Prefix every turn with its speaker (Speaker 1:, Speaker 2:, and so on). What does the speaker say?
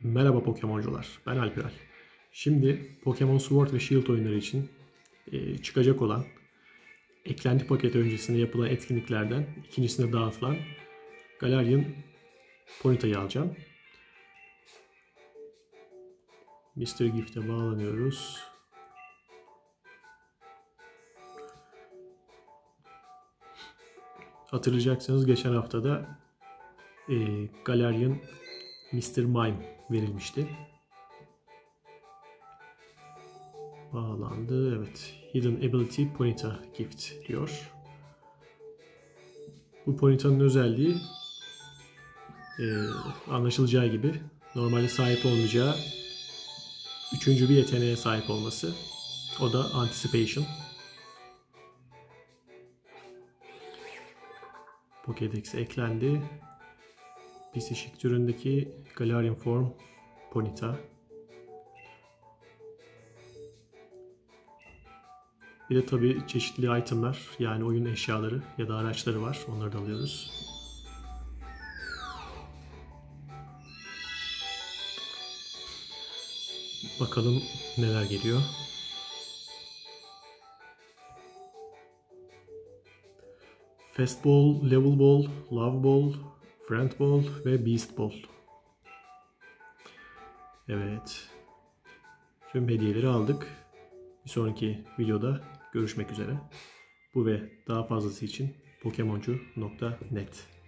Speaker 1: Merhaba Pokemoncular, ben Alpiral. Şimdi Pokemon Sword ve Shield oyunları için çıkacak olan eklenti paketi öncesinde yapılan etkinliklerden ikincisine dağıtılan Galarian Ponyta'yı alacağım. Mr. Gift'e bağlanıyoruz. Hatırlayacaksınız geçen haftada Galarian Mr. Mime verilmişti. Bağlandı. Evet. Hidden Ability Ponyta Gift diyor. Bu Ponyta'nın özelliği anlaşılacağı gibi normalde sahip olmayacağı üçüncü bir yeteneğe sahip olması. O da Anticipation. Pokédex'e eklendi. Pisişik türündeki Galarian Form Ponyta. Bir de tabi çeşitli itemler, yani oyun eşyaları ya da araçları var. Onları da alıyoruz. Bakalım neler geliyor. Fast Ball, Level Ball, Love Ball, Friend Ball ve Beast Ball. Evet. Tüm hediyeleri aldık. Bir sonraki videoda görüşmek üzere. Bu ve daha fazlası için Pokemoncu.net